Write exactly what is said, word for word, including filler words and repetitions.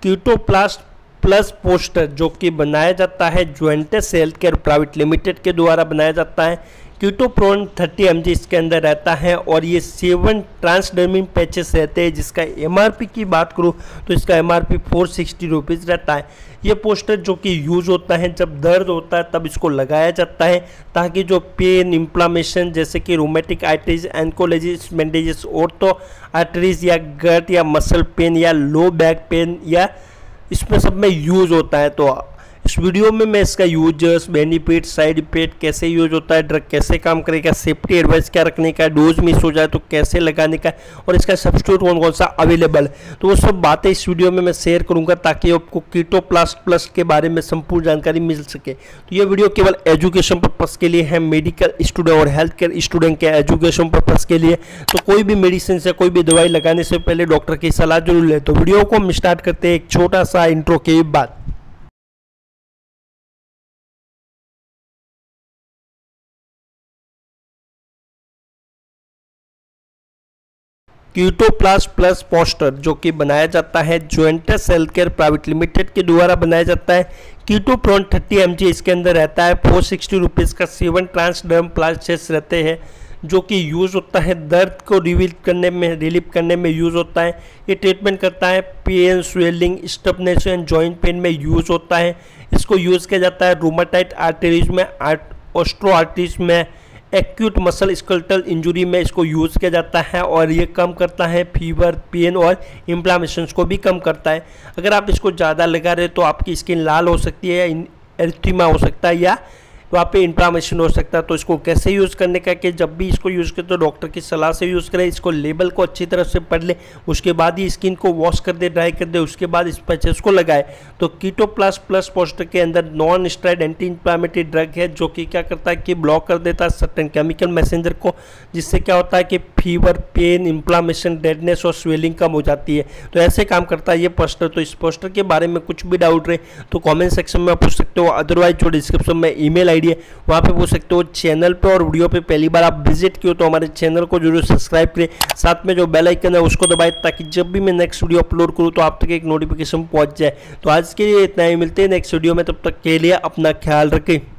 कीटोप्लास्ट plus poster जो कि बनाया जाता है Juventus health care private limited के द्वारा बनाया जाता है। कीटोप्रोन थर्टी एम जी इसके अंदर रहता है और ये सेवन ट्रांसडर्मिन पैचेस रहते हैं, जिसका एमआरपी की बात करूँ तो इसका एमआरपी फोर सिक्सटी रुपीज़ रहता है। ये पोस्टर जो कि यूज़ होता है जब दर्द होता है तब इसको लगाया जाता है, ताकि जो पेन, इन्फ्लामेशन जैसे कि रोमेटिक आर्टरीज, एंकोलॉजिस, मेंडेजिस, ऑर्थो आर्टरीज या गट या मसल पेन या लो बैक पेन या इसमें सब में यूज़ होता है। तो इस वीडियो में मैं इसका यूजर्स, बेनिफिट, साइड इफेक्ट, कैसे यूज होता है, ड्रग कैसे काम करेगा, सेफ्टी एडवाइस क्या रखने का, डोज मिस हो जाए तो कैसे लगाने का और इसका सब्स्टिट्यूट कौन कौन सा अवेलेबल है, तो वो सब बातें इस वीडियो में मैं शेयर करूंगा ताकि आपको कीटोप्लास्ट प्लस के बारे में संपूर्ण जानकारी मिल सके। तो ये वीडियो केवल एजुकेशन पर्पस के लिए है, मेडिकल स्टूडेंट और हेल्थ केयर स्टूडेंट के एजुकेशन पर्पस के लिए। तो कोई भी मेडिसिन से कोई भी दवाई लगाने से पहले डॉक्टर की सलाह जरूर ले। तो वीडियो को हम स्टार्ट करते हैं एक छोटा सा इंट्रो के बाद। कीटोप्लास्ट प्लस पोस्टर जो कि बनाया जाता है Juventus health care private limited के द्वारा बनाया जाता है। कीटोप्रोन थर्टी एम जी इसके अंदर रहता है, फोर सिक्सटी रुपीज़ का सेवन ट्रांसडर्म प्लास्टेस रहते हैं जो कि यूज़ होता है दर्द को रिलीव करने में रिलीव करने में यूज़ होता है। ये ट्रीटमेंट करता है pain, swelling, stiffness and joint pain में यूज़ होता है। इसको यूज़ किया जाता है रूमेटाइड आर्टरीज में, ऑस्ट्रो आर्टरीज में, एक्यूट मसल स्केलेटल इंजरी में इसको यूज़ किया जाता है और ये कम करता है फीवर, पेन और इन्फ्लामेशन को भी कम करता है। अगर आप इसको ज़्यादा लगा रहे तो आपकी स्किन लाल हो सकती है, एरिथेमा हो सकता है या वहाँ पे इन्फ्लामेशन हो सकता है। तो इसको कैसे यूज़ करने का कि जब भी इसको यूज़ करें तो डॉक्टर की सलाह से यूज़ करें, इसको लेबल को अच्छी तरह से पढ़ ले, उसके बाद ही स्किन को वॉश कर दे, ड्राई कर दे, उसके बाद इस पैचेस को लगाए। तो कीटोप्लास्ट प्लस पोस्टर के अंदर non steroid anti inflammatory drug है जो कि क्या करता है कि ब्लॉक कर देता है सर्टेन केमिकल मैसेंजर को, जिससे क्या होता है कि फीवर, पेन, इन्फ्लामेशन, डेडनेस और स्वेलिंग कम हो जाती है। तो ऐसे काम करता है ये पोस्टर। तो इस पोस्टर के बारे में कुछ भी डाउट रहे तो कॉमेंट सेक्शन में पूछ सकते हो, अदरवाइज जो डिस्क्रिप्शन में ईमेल आईडी है वहाँ पे पूछ सकते हो। चैनल पे और वीडियो पे पहली बार आप विजिट किए तो हमारे चैनल को जरूर सब्सक्राइब करें, साथ में जो बेल आइकन है उसको दबाएं ताकि जब भी मैं नेक्स्ट वीडियो अपलोड करूँ तो आप तक एक नोटिफिकेशन पहुँच जाए। तो आज के लिए इतना ही, मिलते हैं नेक्स्ट वीडियो में, तब तक के लिए अपना ख्याल रखें।